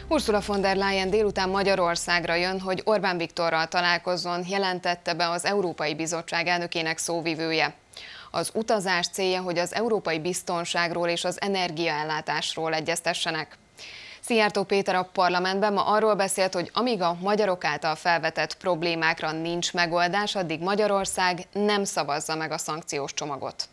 Ursula von der Leyen délután Magyarországra jön, hogy Orbán Viktorral találkozzon, jelentette be az Európai Bizottság elnökének szóvivője. Az utazás célja, hogy az európai biztonságról és az energiaellátásról egyeztessenek. Szijjártó Péter a parlamentben ma arról beszélt, hogy amíg a magyarok által felvetett problémákra nincs megoldás, addig Magyarország nem szavazza meg a szankciós csomagot.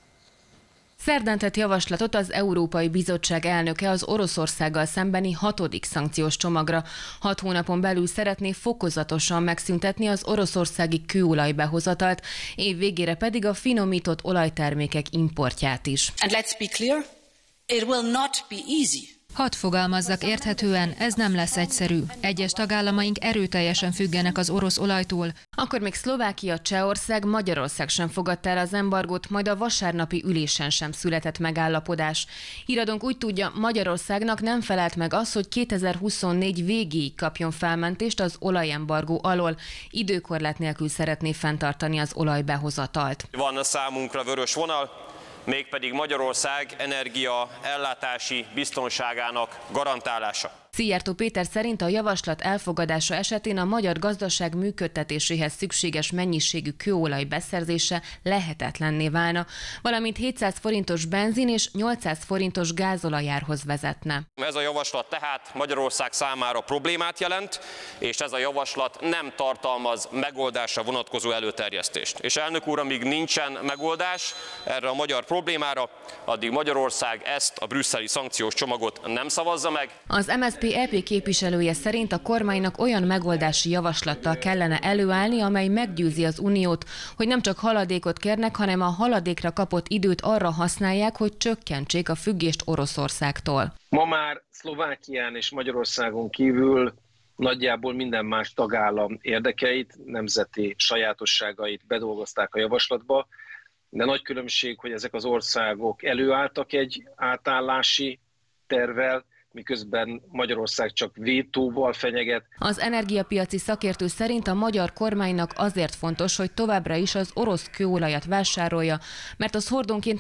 Szerdán tett javaslatot az Európai Bizottság elnöke az Oroszországgal szembeni 6. szankciós csomagra. 6 hónapon belül szeretné fokozatosan megszüntetni az oroszországi kőolaj behozatalt, év végére pedig a finomított olajtermékek importját is. And let's be clear, it will not be easy. Hadd fogalmazzak érthetően, ez nem lesz egyszerű. Egyes tagállamaink erőteljesen függenek az orosz olajtól. Akkor még Szlovákia, Csehország, Magyarország sem fogadta el az embargót, majd a vasárnapi ülésen sem született megállapodás. Híradónk úgy tudja, Magyarországnak nem felelt meg az, hogy 2024 végéig kapjon felmentést az olajembargó alól. Időkorlát nélkül szeretné fenntartani az olajbehozatalt. Van a számunkra vörös vonal, mégpedig Magyarország energiaellátási biztonságának garantálása. Szijjártó Péter szerint a javaslat elfogadása esetén a magyar gazdaság működtetéséhez szükséges mennyiségű kőolaj beszerzése lehetetlenné válna, valamint 700 forintos benzin és 800 forintos gázolajárhoz vezetne. Ez a javaslat tehát Magyarország számára problémát jelent, és ez a javaslat nem tartalmaz megoldásra vonatkozó előterjesztést. És elnök úr, amíg nincsen megoldás erre a magyar problémára, addig Magyarország ezt a brüsszeli szankciós csomagot nem szavazza meg. Az MSZP EP képviselője szerint a kormánynak olyan megoldási javaslattal kellene előállni, amely meggyőzi az Uniót, hogy nem csak haladékot kérnek, hanem a haladékra kapott időt arra használják, hogy csökkentsék a függést Oroszországtól. Ma már Szlovákián és Magyarországon kívül nagyjából minden más tagállam érdekeit, nemzeti sajátosságait bedolgozták a javaslatba, de nagy különbség, hogy ezek az országok előálltak egy átállási tervvel, miközben Magyarország csak vétóval fenyeget. Az energiapiaci szakértő szerint a magyar kormánynak azért fontos, hogy továbbra is az orosz kőolajat vásárolja, mert az hordonként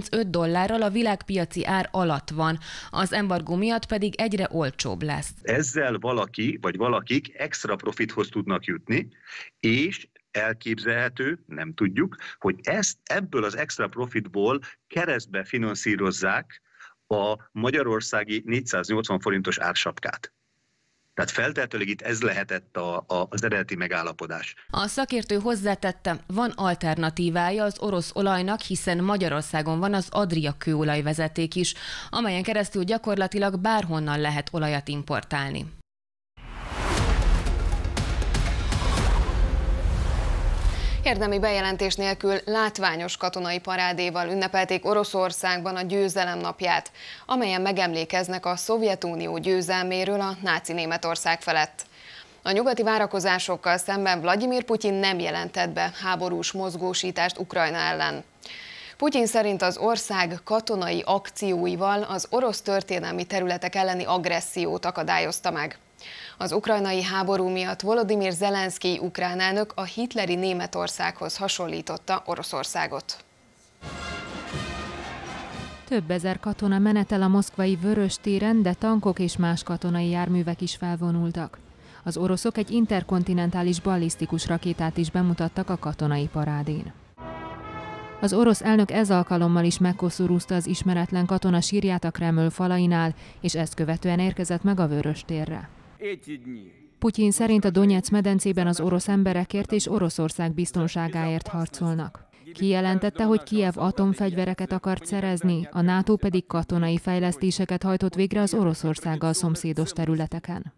$35 a világpiaci ár alatt van, az embargó miatt pedig egyre olcsóbb lesz. Ezzel valaki vagy valakik extra profithoz tudnak jutni, és elképzelhető, nem tudjuk, hogy ebből az extra profitból keresztbe finanszírozzák a magyarországi 480 forintos ársapkát. Tehát feltehetőleg itt ez lehetett az eredeti megállapodás. A szakértő hozzátette, van alternatívája az orosz olajnak, hiszen Magyarországon van az Adria kőolajvezeték is, amelyen keresztül gyakorlatilag bárhonnan lehet olajat importálni. Érdemi bejelentés nélkül látványos katonai parádéval ünnepelték Oroszországban a Győzelem napját, amelyen megemlékeznek a Szovjetunió győzelméről a náci Németország felett. A nyugati várakozásokkal szemben Vladimir Putyin nem jelentett be háborús mozgósítást Ukrajna ellen. Putyin szerint az ország katonai akcióival az orosz történelmi területek elleni agressziót akadályozta meg. Az ukrajnai háború miatt Volodymyr Zelenszkij ukrán elnök a hitleri Németországhoz hasonlította Oroszországot. Több ezer katona menetel a moszkvai Vöröstéren, de tankok és más katonai járművek is felvonultak. Az oroszok egy interkontinentális ballisztikus rakétát is bemutattak a katonai parádén. Az orosz elnök ez alkalommal is megkoszorúzta az ismeretlen katona sírját a Kreml falainál, és ezt követően érkezett meg a Vöröstérre. Putyin szerint a Donyeck medencében az orosz emberekért és Oroszország biztonságáért harcolnak. Kijelentette, hogy Kijev atomfegyvereket akart szerezni, a NATO pedig katonai fejlesztéseket hajtott végre az Oroszországgal szomszédos területeken.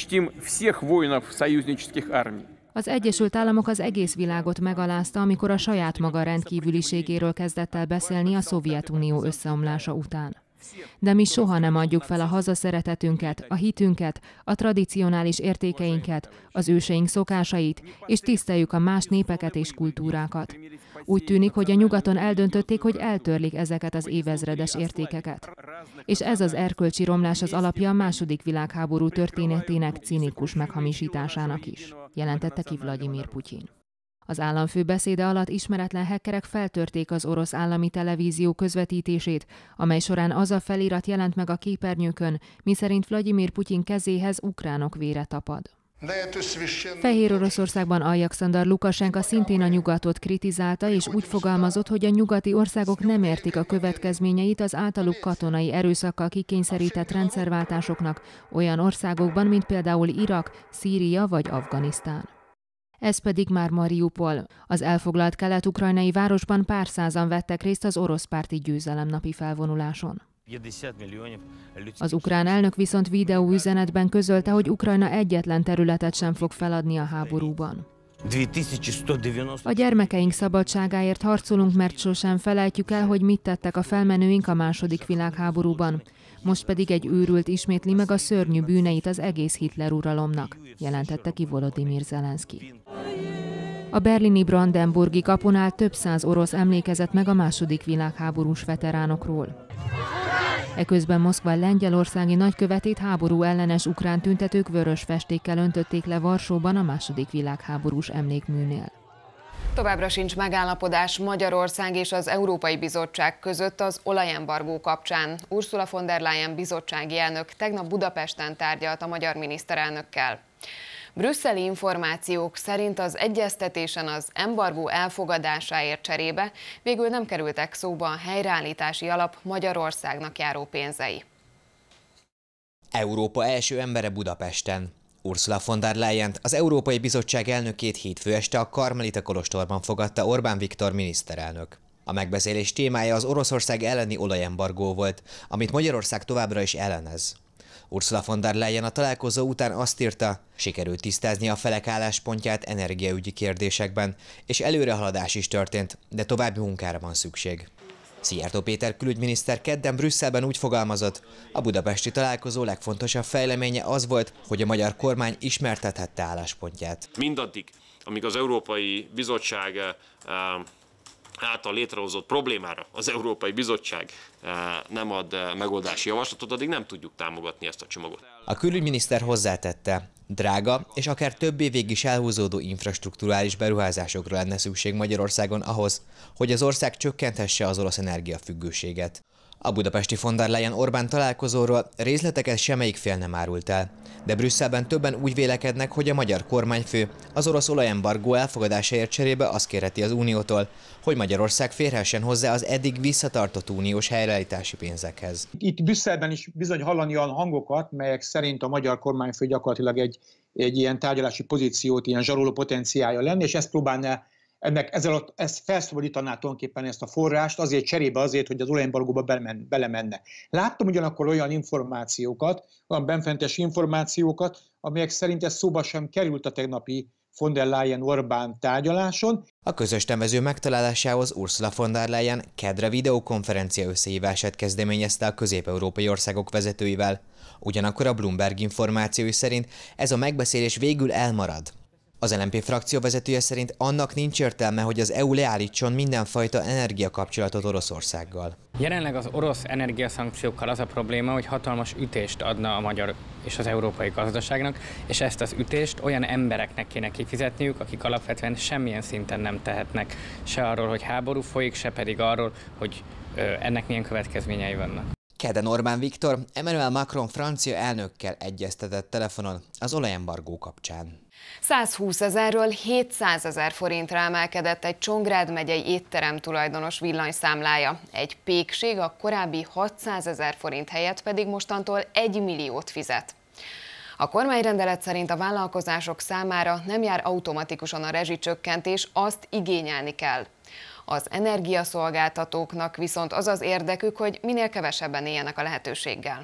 Az Egyesült Államok az egész világot megalázta, amikor a saját maga rendkívüliségéről kezdett el beszélni a Szovjetunió összeomlása után. De mi soha nem adjuk fel a hazaszeretetünket, a hitünket, a tradicionális értékeinket, az őseink szokásait, és tiszteljük a más népeket és kultúrákat. Úgy tűnik, hogy a nyugaton eldöntötték, hogy eltörlik ezeket az évezredes értékeket. És ez az erkölcsi romlás az alapja a II. Világháború történetének cinikus meghamisításának is, jelentette ki Vladimir Putyin. Az államfő beszéde alatt ismeretlen hackerek feltörték az orosz állami televízió közvetítését, amely során az a felirat jelent meg a képernyőkön, miszerint Vladimir Putyin kezéhez ukránok vére tapad. Fehér Oroszországban Aljakszandar Lukasenka szintén a nyugatot kritizálta, és úgy fogalmazott, hogy a nyugati országok nem értik a következményeit az általuk katonai erőszakkal kikényszerített rendszerváltásoknak olyan országokban, mint például Irak, Szíria vagy Afganisztán. Ez pedig már Mariupol. Az elfoglalt kelet-ukrajnai városban pár százan vettek részt az orosz párti győzelemnapi felvonuláson. Az ukrán elnök viszont videóüzenetben közölte, hogy Ukrajna egyetlen területet sem fog feladni a háborúban. A gyermekeink szabadságáért harcolunk, mert sosem felejtjük el, hogy mit tettek a felmenőink a II. Világháborúban. Most pedig egy őrült ismétli meg a szörnyű bűneit az egész Hitler uralomnak, jelentette ki Volodymyr Zelenszky. A berlini Brandenburgi kapunál több száz orosz emlékezett meg a II. Világháborús veteránokról. Eközben Moszkva lengyelországi nagykövetét háború ellenes ukrán tüntetők vörös festékkel öntötték le Varsóban a II. Világháborús emlékműnél. Továbbra sincs megállapodás Magyarország és az Európai Bizottság között az olajembargó kapcsán. Ursula von der Leyen bizottsági elnök tegnap Budapesten tárgyalt a magyar miniszterelnökkel. Brüsszeli információk szerint az egyeztetésen az embargó elfogadásáért cserébe végül nem kerültek szóba a helyreállítási alap Magyarországnak járó pénzei. Európa első embere Budapesten. Ursula von der Leyent, az Európai Bizottság elnökét hétfő este a Karmelita kolostorban fogadta Orbán Viktor miniszterelnök. A megbeszélés témája az Oroszország elleni olajembargó volt, amit Magyarország továbbra is ellenez. Ursula von der Leyen a találkozó után azt írta, sikerült tisztázni a felek álláspontját energiaügyi kérdésekben, és előrehaladás is történt, de további munkára van szükség. Szijjártó Péter külügyminiszter kedden Brüsszelben úgy fogalmazott, a budapesti találkozó legfontosabb fejleménye az volt, hogy a magyar kormány ismertethette álláspontját. Mindaddig, amíg az Európai Bizottság által létrehozott problémára az Európai Bizottság nem ad megoldási javaslatot, addig nem tudjuk támogatni ezt a csomagot. A külügyminiszter hozzátette, drága és akár több évig is elhúzódó infrastrukturális beruházásokra lenne szükség Magyarországon ahhoz, hogy az ország csökkenthesse az orosz energiafüggőséget. A budapesti von der Leyen Orbán találkozóról részleteket semmelyik fél nem árult el, de Brüsszelben többen úgy vélekednek, hogy a magyar kormányfő az orosz olajembargó elfogadásáért cserébe azt kérheti az Uniótól, hogy Magyarország férhessen hozzá az eddig visszatartott uniós helyreállítási pénzekhez. Itt Brüsszelben is bizony hallani olyan hangokat, melyek szerint a magyar kormányfő gyakorlatilag egy ilyen tárgyalási pozíciót, ilyen zsaroló potenciálja lenne, és ezt próbálná ezt felszabadítaná tulajdonképpen ezt a forrást, azért cserébe azért, hogy az olajembargóba belemenne. Láttam ugyanakkor olyan információkat, olyan benfentes információkat, amelyek szerint ez szóba sem került a tegnapi von der Leyen-Orbán tárgyaláson. A közös nevező megtalálásához Ursula von der Leyen kedre videokonferencia összehívását kezdeményezte a közép-európai országok vezetőivel. Ugyanakkor a Bloomberg információi szerint ez a megbeszélés végül elmarad. Az LMP frakcióvezetője szerint annak nincs értelme, hogy az EU leállítson mindenfajta energiakapcsolatot Oroszországgal. Jelenleg az orosz energiaszankciókkal az a probléma, hogy hatalmas ütést adna a magyar és az európai gazdaságnak, és ezt az ütést olyan embereknek kéne kifizetniük, akik alapvetően semmilyen szinten nem tehetnek se arról, hogy háború folyik, se pedig arról, hogy ennek milyen következményei vannak. Kedden Orbán Viktor Emmanuel Macron francia elnökkel egyeztetett telefonon az olajembargó kapcsán. 120 000-ről 700 000 forintra emelkedett egy Csongrád megyei étterem tulajdonos villanyszámlája. Egy pékség a korábbi 600 000 forint helyett pedig mostantól 1 milliót fizet. A kormányrendelet szerint a vállalkozások számára nem jár automatikusan a rezsicsökkentés, azt igényelni kell. Az energiaszolgáltatóknak viszont az az érdekük, hogy minél kevesebben éljenek a lehetőséggel.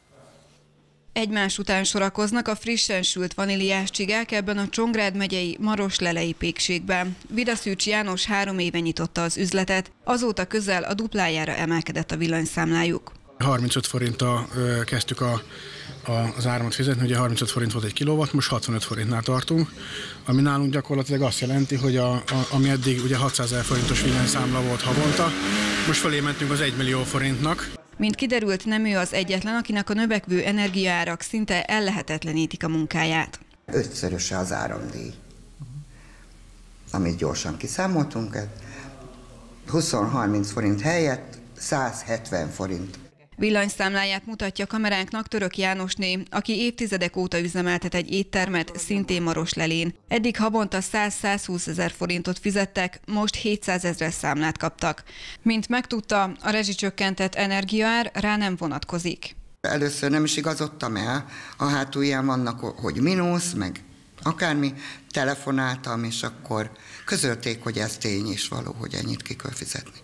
Egymás után sorakoznak a frissen sült vaníliás csigák ebben a Csongrád megyei Maroslelei pékségben. Vidaszűcs János 3 éve nyitotta az üzletet, azóta közel a duplájára emelkedett a villanyszámlájuk. 35 forinttal kezdtük az áramot fizetni, ugye 35 forint volt egy kilowatt, most 65 forintnál tartunk, ami nálunk gyakorlatilag azt jelenti, hogy ami eddig ugye 600 000 forintos villanyszámla volt havonta, most fölé mentünk az 1 millió forintnak. Mint kiderült, nem ő az egyetlen, akinek a növekvő energiaárak szinte ellehetetlenítik a munkáját. 5-szöröse az áramdíj. amit gyorsan kiszámoltunk, 20-30 forint helyett 170 forint. Villanyszámláját mutatja kameránknak Török Jánosné, aki évtizedek óta üzemeltet egy éttermet, szintén Maroslelén. Eddig havonta 100-120 ezer forintot fizettek, most 700 ezres számlát kaptak. Mint megtudta, a rezsicsökkentett energiaár rá nem vonatkozik. Először nem is igazodtam el, a hátulján vannak, hogy mínusz, meg akármi, telefonáltam, és akkor közölték, hogy ez tény és való, hogy ennyit ki kell fizetni.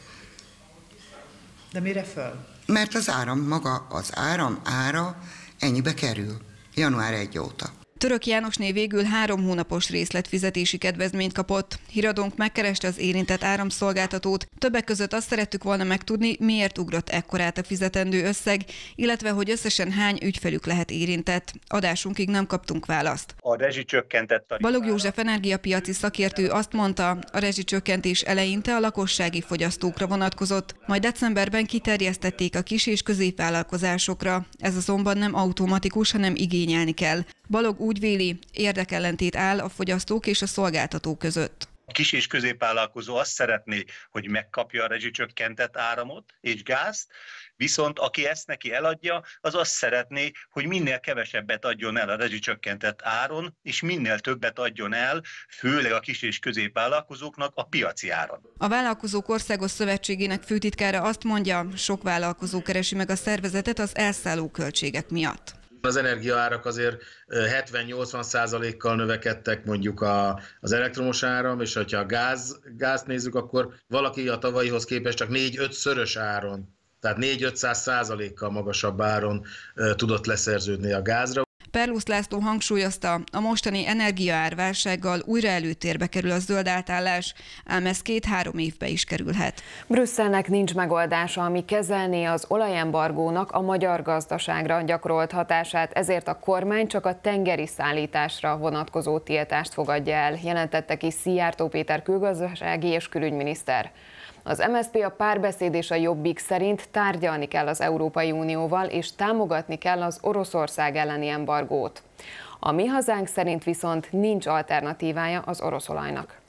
De mire föl? Mert az áram, maga az áram ára ennyibe kerül, január 1 óta. Török Jánosné végül 3 hónapos részletfizetési kedvezményt kapott. Híradónk megkereste az érintett áramszolgáltatót. Többek között azt szerettük volna megtudni, miért ugrott ekkorát a fizetendő összeg, illetve hogy összesen hány ügyfelük lehet érintett. Adásunkig nem kaptunk választ. A rezsicsökkentett tarifára. Balog József energiapiaci szakértő azt mondta, a rezsicsökkentés eleinte a lakossági fogyasztókra vonatkozott, majd decemberben kiterjesztették a kis- és középvállalkozásokra. Ez azonban nem automatikus, hanem igényelni kell. Balog úgy véli, érdekellentét áll a fogyasztók és a szolgáltatók között. A kis és középvállalkozó azt szeretné, hogy megkapja a rezsicsökkentett áramot és gázt, viszont aki ezt neki eladja, az azt szeretné, hogy minél kevesebbet adjon el a rezsicsökkentett áron, és minél többet adjon el, főleg a kis és középvállalkozóknak a piaci áron. A Vállalkozók Országos Szövetségének főtitkára azt mondja, sok vállalkozó keresi meg a szervezetet az elszálló költségek miatt. Az energiaárak azért 70-80%-kal növekedtek mondjuk az elektromos áram, és ha a gázt nézzük, akkor valaki a tavalyihoz képest csak 4-5-szörös áron, tehát 4-500%-kal magasabb áron tudott leszerződni a gázra. Perlusz László hangsúlyozta, a mostani energiaárválsággal újra előtérbe kerül a zöld átállás, ám ez 2-3 évbe is kerülhet. Brüsszelnek nincs megoldása, ami kezelné az olajembargónak a magyar gazdaságra gyakorolt hatását, ezért a kormány csak a tengeri szállításra vonatkozó tiltást fogadja el, jelentette ki Szijjártó Péter külgazdasági és külügyminiszter. Az MSZP, a Párbeszéd és a Jobbik szerint tárgyalni kell az Európai Unióval, és támogatni kell az Oroszország elleni embargót. A Mi Hazánk szerint viszont nincs alternatívája az orosz olajnak.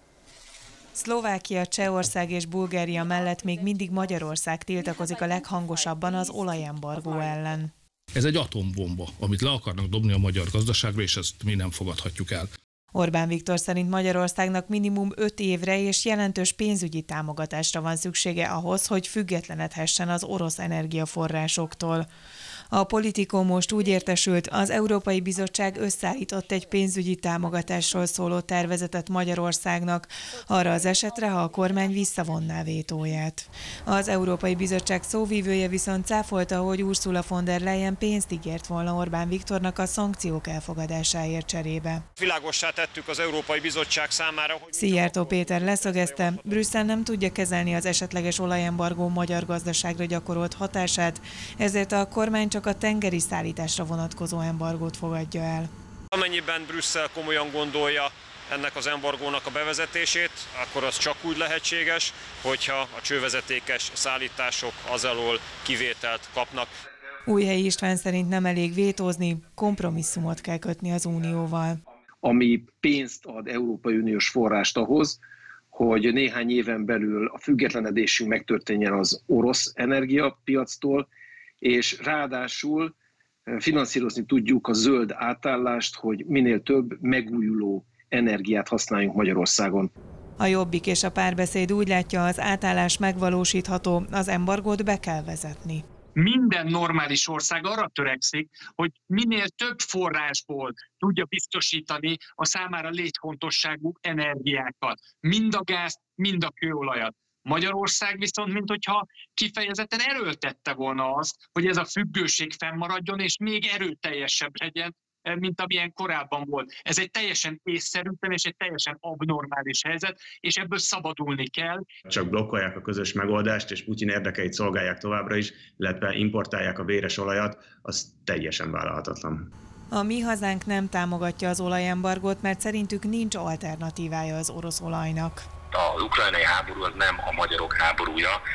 Szlovákia, Csehország és Bulgária mellett még mindig Magyarország tiltakozik a leghangosabban az olajembargó ellen. Ez egy atombomba, amit le akarnak dobni a magyar gazdaságra, és ezt mi nem fogadhatjuk el. Orbán Viktor szerint Magyarországnak minimum 5 évre és jelentős pénzügyi támogatásra van szüksége ahhoz, hogy függetlenedhessen az orosz energiaforrásoktól. A Politico most úgy értesült, az Európai Bizottság összeállított egy pénzügyi támogatásról szóló tervezetet Magyarországnak, arra az esetre, ha a kormány visszavonná vétóját. Az Európai Bizottság szóvívője viszont cáfolta, hogy Ursula von der Leyen pénzt ígért volna Orbán Viktornak a szankciók elfogadásáért cserébe. Világossá tettük az Európai Bizottság számára, hogy... Szijjártó Péter leszögezte, Brüsszel nem tudja kezelni az esetleges olajembargó magyar gazdaságra gyakorolt hatását, ezért a kormány csak a tengeri szállításra vonatkozó embargót fogadja el. Amennyiben Brüsszel komolyan gondolja ennek az embargónak a bevezetését, akkor az csak úgy lehetséges, hogyha a csővezetékes szállítások az alól kivételt kapnak. Újhelyi István szerint nem elég vétózni, kompromisszumot kell kötni az Unióval. Ami pénzt ad Európai Uniós forrást ahhoz, hogy néhány éven belül a függetlenedésünk megtörténjen az orosz energiapiactól, és ráadásul finanszírozni tudjuk a zöld átállást, hogy minél több megújuló energiát használjunk Magyarországon. A Jobbik és a Párbeszéd úgy látja, az átállás megvalósítható, az embargót be kell vezetni. Minden normális ország arra törekszik, hogy minél több forrásból tudja biztosítani a számára létfontosságú energiákat. Mind a gázt, mind a kőolajat. Magyarország viszont, minthogyha kifejezetten erőltette volna azt, hogy ez a függőség fennmaradjon, és még erőteljesebb legyen, mint amilyen korábban volt. Ez egy teljesen észszerűtlen és egy teljesen abnormális helyzet, és ebből szabadulni kell. Csak blokkolják a közös megoldást, és Putyin érdekeit szolgálják továbbra is, illetve importálják a véres olajat, az teljesen vállalhatatlan. A Mi Hazánk nem támogatja az olajembargót, mert szerintük nincs alternatívája az orosz olajnak. Az ukrajnai háború az nem a magyarok háborúja,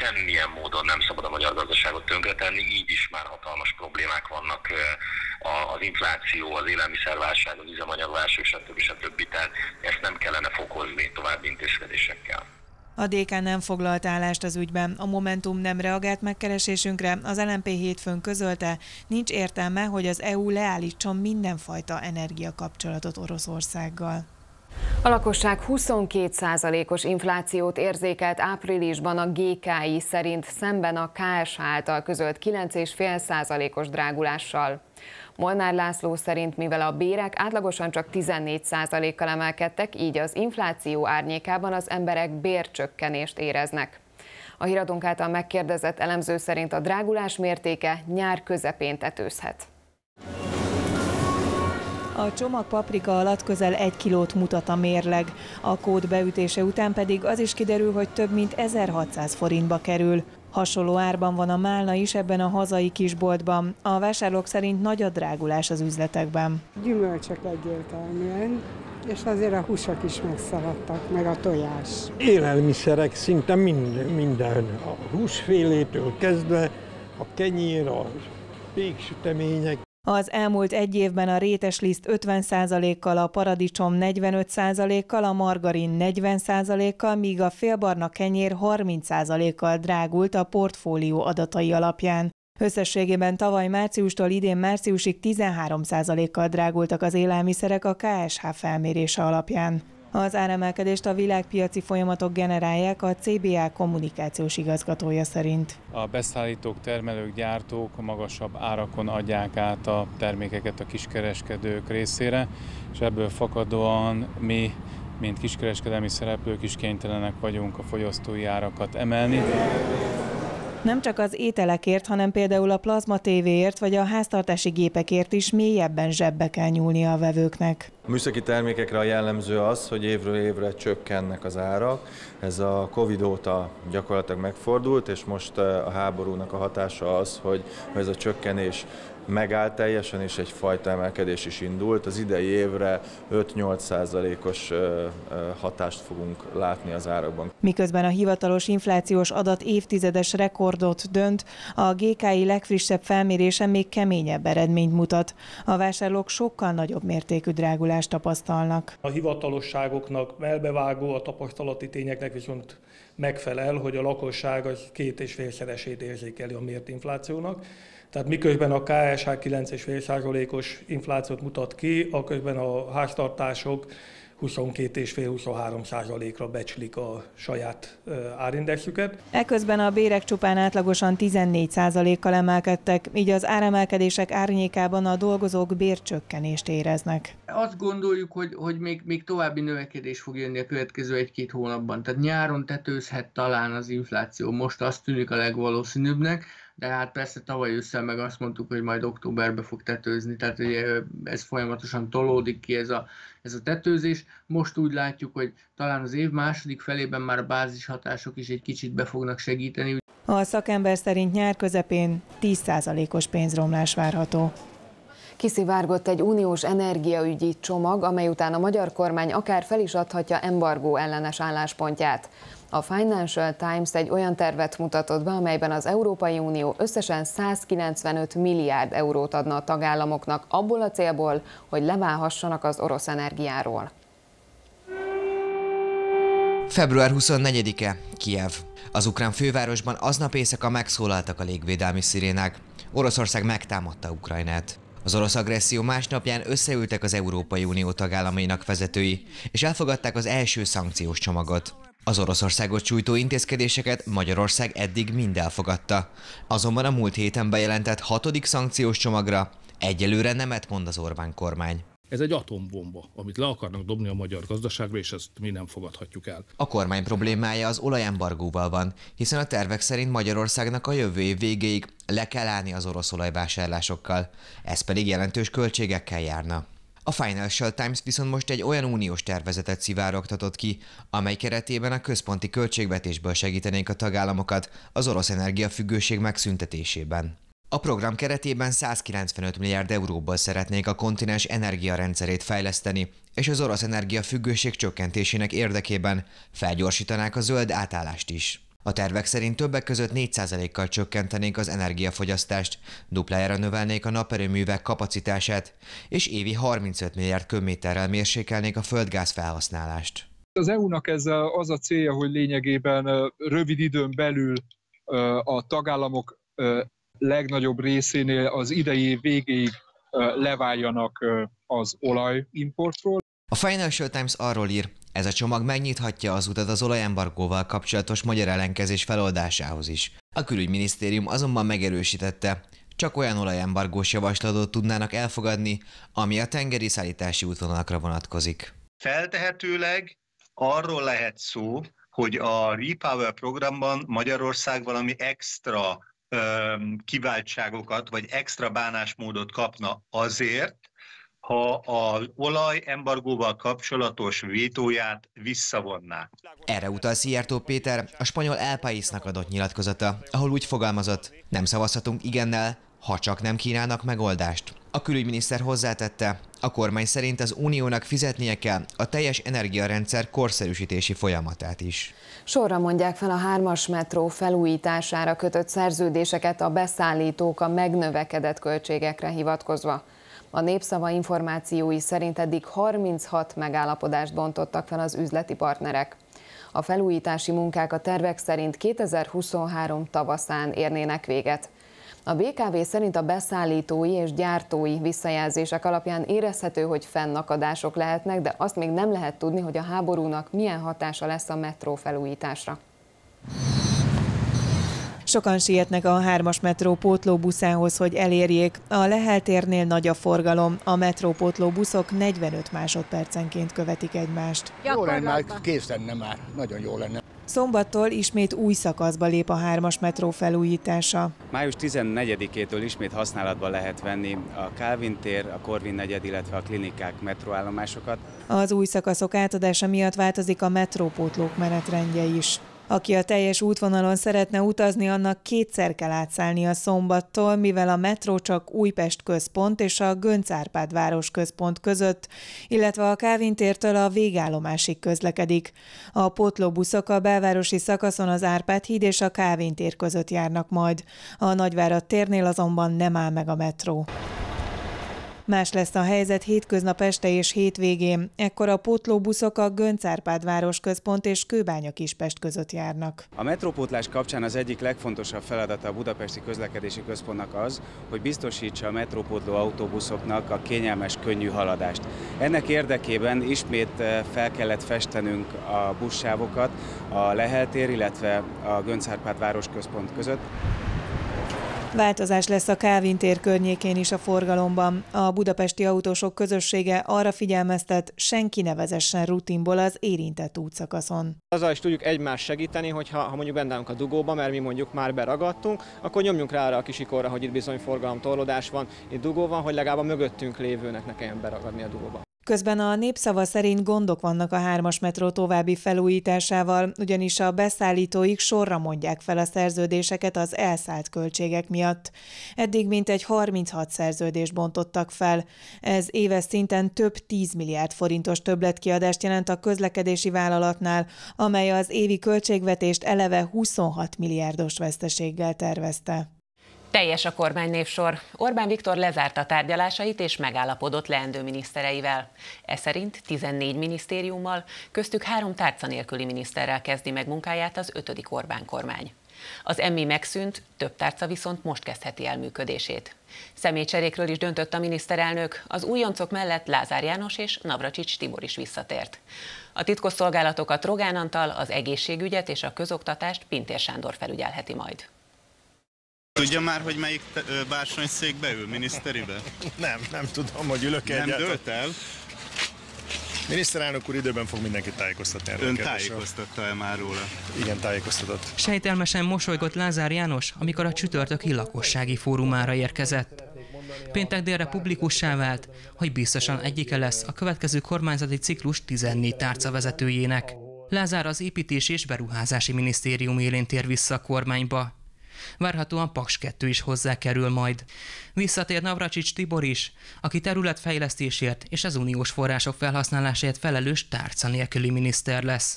semmilyen módon nem szabad a magyar gazdaságot tönkretenni, így is már hatalmas problémák vannak, az infláció, az élelmiszerválság, az üzemanyagválság, stb. Tehát ezt nem kellene fokozni további intézkedésekkel. A DK nem foglalt állást az ügyben, a Momentum nem reagált megkeresésünkre, az LMP hétfőn közölte, nincs értelme, hogy az EU leállítson mindenfajta energiakapcsolatot Oroszországgal. A lakosság 22%-os inflációt érzékelt áprilisban a GKI szerint, szemben a KSH által közölt 9,5%-os drágulással. Molnár László szerint, mivel a bérek átlagosan csak 14%-kal emelkedtek, így az infláció árnyékában az emberek bércsökkenést éreznek. A Híradónk által megkérdezett elemző szerint a drágulás mértéke nyár közepén tetőzhet. A csomag paprika alatt közel 1 kilót mutat a mérleg. A kód beütése után pedig az is kiderül, hogy több mint 1600 forintba kerül. Hasonló árban van a málna is ebben a hazai kisboltban. A vásárlók szerint nagy a drágulás az üzletekben. Gyümölcsök egyértelműen, és azért a húsok is megszaladtak, meg a tojás. Élelmiszerek szinte minden, a húsfélétől kezdve, a kenyér, a péksütemények. Az elmúlt egy évben a rétesliszt 50%-kal, a paradicsom 45%-kal, a margarin 40%-kal, míg a félbarna kenyér 30%-kal drágult a portfólió adatai alapján. Összességében tavaly márciustól idén márciusig 13%-kal drágultak az élelmiszerek a KSH felmérése alapján. Az áremelkedést a világpiaci folyamatok generálják, a CBA kommunikációs igazgatója szerint. A beszállítók, termelők, gyártók magasabb árakon adják át a termékeket a kiskereskedők részére, és ebből fakadóan mi, mint kiskereskedelmi szereplők is kénytelenek vagyunk a fogyasztói árakat emelni. Nem csak az ételekért, hanem például a plazma tévéért vagy a háztartási gépekért is mélyebben zsebbe kell nyúlnia a vevőknek. A műszaki termékekre a jellemző az, hogy évről évre csökkennek az árak. Ez a Covid óta gyakorlatilag megfordult, és most a háborúnak a hatása az, hogy ez a csökkenés megállt teljesen, és egyfajta emelkedés is indult. Az idei évre 5-8%-os hatást fogunk látni az árakban. Miközben a hivatalos inflációs adat évtizedes rekordot dönt, a GKI legfrissebb felmérése még keményebb eredményt mutat. A vásárlók sokkal nagyobb mértékű drágulást tapasztalnak. A hivatalosságoknak melbevágó, a tapasztalati tényeknek viszont megfelel, hogy a lakosság az 2,5-szeresét érzékeli a mért inflációnak. Tehát miközben a KSH 9,5%-os inflációt mutat ki, aközben a háztartások 22,5-23%-ra becslik a saját árindexüket. Eközben a bérek csupán átlagosan 14%-kal emelkedtek, így az áremelkedések árnyékában a dolgozók bércsökkenést éreznek. Azt gondoljuk, hogy még további növekedés fog jönni a következő 1-2 hónapban. Tehát nyáron tetőzhet talán az infláció, most azt tűnik a legvalószínűbbnek, de hát persze tavaly ősszel meg azt mondtuk, hogy majd októberbe fog tetőzni, tehát ugye ez folyamatosan tolódik ki ez a tetőzés. Most úgy látjuk, hogy talán az év második felében már a bázishatások is egy kicsit be fognak segíteni. A szakember szerint nyár közepén 10%-os pénzromlás várható. Kiszivárgott egy uniós energiaügyi csomag, amely után a magyar kormány akár fel is adhatja embargó ellenes álláspontját. A Financial Times egy olyan tervet mutatott be, amelyben az Európai Unió összesen 195 milliárd eurót adna a tagállamoknak abból a célból, hogy leválhassanak az orosz energiáról. Február 24-e, Kijev. Az ukrán fővárosban aznap éjszaka megszólaltak a légvédelmi szirénák. Oroszország megtámadta Ukrajnát. Az orosz agresszió másnapján összeültek az Európai Unió tagállamainak vezetői, és elfogadták az első szankciós csomagot. Az Oroszországot sújtó intézkedéseket Magyarország eddig mind elfogadta. Azonban a múlt héten bejelentett 6. szankciós csomagra egyelőre nemet mond az Orbán kormány. Ez egy atombomba, amit le akarnak dobni a magyar gazdaságra, és ezt mi nem fogadhatjuk el. A kormány problémája az olajembargóval van, hiszen a tervek szerint Magyarországnak a jövő év végéig le kell állni az orosz olajvásárlásokkal, ez pedig jelentős költségekkel járna. A Financial Times viszont most egy olyan uniós tervezetet szivárogtatott ki, amely keretében a központi költségvetésből segítenék a tagállamokat az orosz energiafüggőség megszüntetésében. A program keretében 195 milliárd euróból szeretnék a kontinens energiarendszerét fejleszteni, és az orosz energiafüggőség csökkentésének érdekében felgyorsítanák a zöld átállást is. A tervek szerint többek között 4%-kal csökkentenék az energiafogyasztást, duplájára növelnék a naperőművek kapacitását, és évi 35 milliárd köbméterrel mérsékelnék a földgáz felhasználást. Az EU-nak ez az a célja, hogy lényegében rövid időn belül a tagállamok legnagyobb részénél az idei év végéig leváljanak az olajimportról. A Financial Times arról ír, ez a csomag megnyithatja az utat az olajembargóval kapcsolatos magyar ellenkezés feloldásához is. A külügyminisztérium azonban megerősítette, csak olyan olajembargós javaslatot tudnának elfogadni, ami a tengeri szállítási útvonalakra vonatkozik. Feltehetőleg arról lehet szó, hogy a REPower programban Magyarország valami extra kiváltságokat vagy extra bánásmódot kapna azért, ha az olajembargóval kapcsolatos vétóját visszavonná. Erre utal Szijjártó Péter a spanyol El Paísnak adott nyilatkozata, ahol úgy fogalmazott, nem szavazhatunk igennel, ha csak nem kínálnak megoldást. A külügyminiszter hozzátette, a kormány szerint az uniónak fizetnie kell a teljes energiarendszer korszerűsítési folyamatát is. Sorra mondják fel a 3-as metró felújítására kötött szerződéseket a beszállítók a megnövekedett költségekre hivatkozva. A Népszava információi szerint eddig 36 megállapodást bontottak fel az üzleti partnerek. A felújítási munkák a tervek szerint 2023 tavaszán érnének véget. A BKV szerint a beszállítói és gyártói visszajelzések alapján érezhető, hogy fennakadások lehetnek, de azt még nem lehet tudni, hogy a háborúnak milyen hatása lesz a metró felújításra. Sokan sietnek a 3-as metró pótlóbuszához, hogy elérjék. A Lehel térnél nagy a forgalom, a metrópótlóbuszok 45 másodpercenként követik egymást. Jó lenne, már kész lenne már, nagyon jó lenne. Szombattól ismét új szakaszba lép a 3-as metró felújítása. Május 14-től ismét használatba lehet venni a Kálvin tér, a Korvin negyed, illetve a klinikák metróállomásokat. Az új szakaszok átadása miatt változik a metrópótlók menetrendje is. Aki a teljes útvonalon szeretne utazni, annak kétszer kell átszállni a Szombattól, mivel a metró csak Újpest központ és a Göncz Árpád városközpont között, illetve a Kálvin tértől a végállomásig közlekedik. A pótlóbuszok a belvárosi szakaszon az Árpád híd és a Kálvin tér között járnak majd. A Nagyvárad térnél azonban nem áll meg a metró. Más lesz a helyzet hétköznap este és hétvégén. Ekkor a pótlóbuszok a Göncz Árpád városközpont és Kőbánya-Kispest között járnak. A metrópótlás kapcsán az egyik legfontosabb feladata a Budapesti Közlekedési Központnak az, hogy biztosítsa a metrópótló autóbuszoknak a kényelmes, könnyű haladást. Ennek érdekében ismét fel kellett festenünk a buszsávokat a Lehel tér, illetve a Göncz Árpád városközpont között. Változás lesz a Kálvin tér környékén is a forgalomban. A budapesti autósok közössége arra figyelmeztet, senki ne vezessen rutinból az érintett útszakaszon. Azzal is tudjuk egymást segíteni, hogyha mondjuk benne állunk a dugóba, mert mi mondjuk már beragadtunk, akkor nyomjunk rá arra a kis ikorra, hogy itt bizony forgalomtorlódás van, itt dugó van, hogy legalább a mögöttünk lévőnek ne kelljen beragadni a dugóba. Közben a Népszava szerint gondok vannak a 3-as metró további felújításával, ugyanis a beszállítóik sorra mondják fel a szerződéseket az elszállt költségek miatt. Eddig mintegy 36 szerződést bontottak fel. Ez éves szinten több 10 milliárd forintos többletkiadást jelent a közlekedési vállalatnál, amely az évi költségvetést eleve 26 milliárdos veszteséggel tervezte. Teljes a kormánynévsor. Orbán Viktor lezárta tárgyalásait és megállapodott leendő minisztereivel. Ez szerint 14 minisztériummal, köztük 3 tárca nélküli miniszterrel kezdi meg munkáját az 5. Orbán kormány. Az MI megszűnt, több tárca viszont most kezdheti el működését. Személycserékről is döntött a miniszterelnök, az újoncok mellett Lázár János és Navracsics Tibor is visszatért. A titkosszolgálatokat Rogán Antal, az egészségügyet és a közoktatást Pintér Sándor felügyelheti majd. Tudja már, hogy melyik bársonyszékbe ül, miniszteribe? Nem tudom, hogy ülök egyáltalán. Nem dölt el? Miniszterelnök úr időben fog mindenkit tájékoztatni erről. Ön tájékoztatta-e már róla? Igen, tájékoztatott. Sejtelmesen mosolygott Lázár János, amikor a csütörtöki lakossági fórumára érkezett. Péntek délre publikussá vált, hogy biztosan egyike lesz a következő kormányzati ciklus 14 tárca vezetőjének. Lázár az Építési és Beruházási Minisztérium élén tér vissza a kormányba. Várhatóan Paks 2 is hozzákerül majd. Visszatér Navracsics Tibor is, aki területfejlesztésért és az uniós források felhasználásáért felelős tárca nélküli miniszter lesz.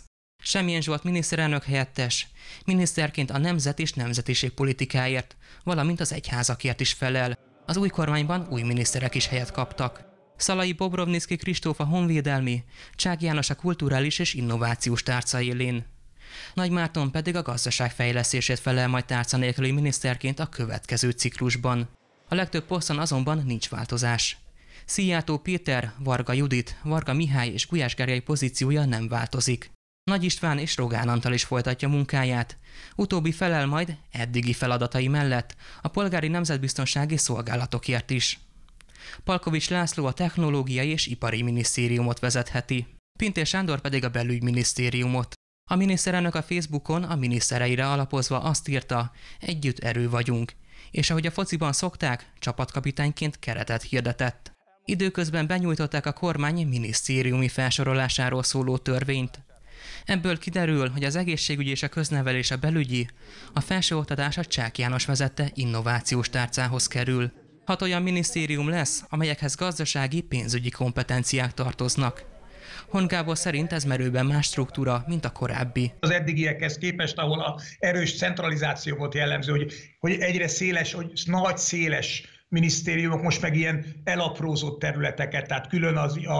Semjén Zsolt miniszterelnök helyettes miniszterként a nemzet és nemzetiségpolitikáért, valamint az egyházakért is felel. Az új kormányban új miniszterek is helyet kaptak. Szalai Bobrovnicki Kristóf a honvédelmi, Csák János a kulturális és innovációs tárca élén. Nagy Márton pedig a gazdaság fejlesztését felel majd tárca nélküli miniszterként a következő ciklusban. A legtöbb poszton azonban nincs változás. Szijjártó Péter, Varga Judit, Varga Mihály és Gulyás Gergely pozíciója nem változik. Nagy István és Rogán Antal is folytatja munkáját. Utóbbi felel majd eddigi feladatai mellett a polgári nemzetbiztonsági szolgálatokért is. Palkovics László a Technológiai és Ipari Minisztériumot vezetheti, Pintér Sándor pedig a Belügyminisztériumot. A miniszterelnök a Facebookon a minisztereire alapozva azt írta, együtt erő vagyunk, és ahogy a fociban szokták, csapatkapitányként keretet hirdetett. Időközben benyújtották a kormány minisztériumi felsorolásáról szóló törvényt. Ebből kiderül, hogy az egészségügyi és a köznevelés a belügyi, a felsőoktatás a Csák János vezette innovációs tárcához kerül. 6 olyan minisztérium lesz, amelyekhez gazdasági, pénzügyi kompetenciák tartoznak. Hon Gábor szerint ez merőben más struktúra, mint a korábbi. Az eddigiekhez képest, ahol a erős centralizáció volt jellemző, hogy egyre széles, hogy nagy széles minisztériumok, most meg ilyen elaprózott területeket, tehát külön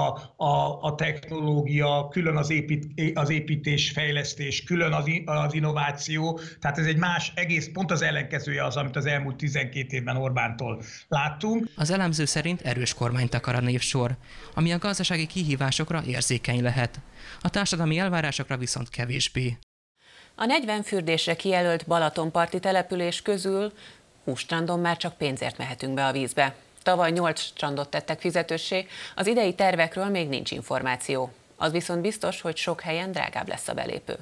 a technológia, külön az építés, fejlesztés, külön az innováció, tehát ez egy más egész, pont az ellenkezője az, amit az elmúlt 12 évben Orbántól láttunk. Az elemző szerint erős kormányt akar a névsor, ami a gazdasági kihívásokra érzékeny lehet. A társadalmi elvárásokra viszont kevésbé. A 40 fürdésre kijelölt balatonparti település közül 20 strandon már csak pénzért mehetünk be a vízbe. Tavaly 8 strandot tettek fizetőssé, az idei tervekről még nincs információ. Az viszont biztos, hogy sok helyen drágább lesz a belépő.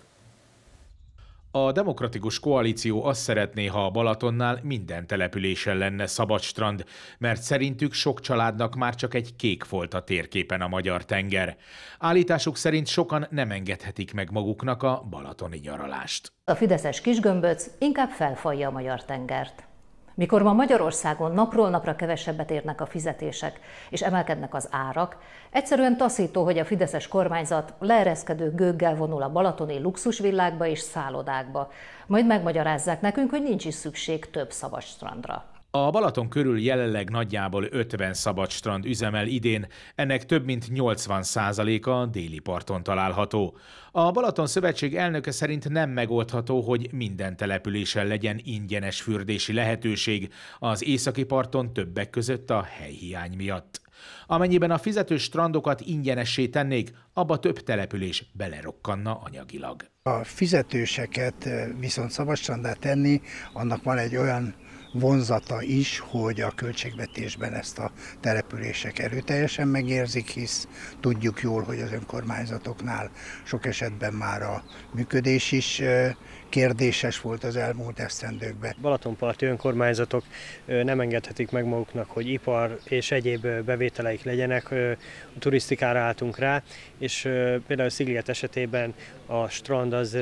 A Demokratikus Koalíció azt szeretné, ha a Balatonnál minden településen lenne szabad strand, mert szerintük sok családnak már csak egy kék folt a térképen a magyar tenger. Állításuk szerint sokan nem engedhetik meg maguknak a balatoni nyaralást. A fideszes kisgömböc inkább felfalja a magyar tengert. Mikor ma Magyarországon napról napra kevesebbet érnek a fizetések és emelkednek az árak, egyszerűen taszító, hogy a fideszes kormányzat leereszkedő gőggel vonul a balatoni luxusvillákba és szállodákba. Majd megmagyarázzák nekünk, hogy nincs is szükség több szabad strandra. A Balaton körül jelenleg nagyjából 50 szabad strand üzemel idén, ennek több mint 80%-a a déli parton található. A Balaton Szövetség elnöke szerint nem megoldható, hogy minden településen legyen ingyenes fürdési lehetőség, az északi parton többek között a helyhiány miatt. Amennyiben a fizetős strandokat ingyenessé tennék, abba több település belerokkanna anyagilag. A fizetőseket viszont szabadstrandá tenni, annak van egy olyan vonzata is, hogy a költségvetésben ezt a települések erőteljesen megérzik, hisz tudjuk jól, hogy az önkormányzatoknál sok esetben már a működés is kérdéses volt az elmúlt esztendőkben. Balatonparti önkormányzatok nem engedhetik meg maguknak, hogy ipar és egyéb bevételeik legyenek, a turisztikára álltunk rá, és például Szigliget esetében a strand az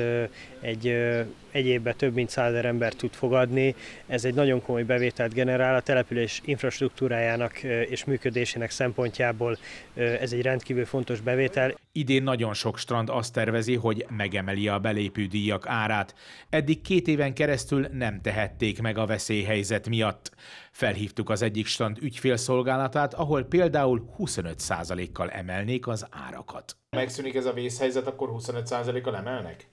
egy évben több mint 100 000 embert tud fogadni. Ez egy nagyon komoly bevételt generál, a település infrastruktúrájának és működésének szempontjából ez egy rendkívül fontos bevétel. Idén nagyon sok strand azt tervezi, hogy megemeli a belépődíjak árát. Eddig 2 éven keresztül nem tehették meg a veszélyhelyzet miatt. Felhívtuk az egyik strand ügyfélszolgálatát, ahol például 25%-kal emelnék az árakat. Megszűnik ez a vészhelyzet, akkor 25%-kal emelnek?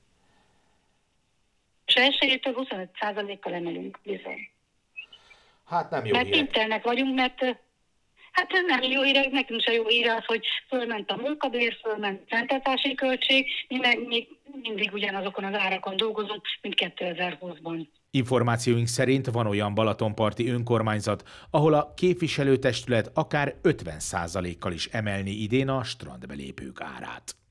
És elsőjétől 25%-kal emelünk, bizony. Hát nem jó mert hírek. kénytelenek vagyunk, mert hát ez nem jó hírek, nekünk se jó hír az, hogy fölment a munkabér, fölment a fenntartási költség, mi meg még mindig ugyanazokon az árakon dolgozunk, mint 2020-ban. Információink szerint van olyan balatonparti önkormányzat, ahol a képviselőtestület akár 50%-kal is emelni idén a strandbelépők árát.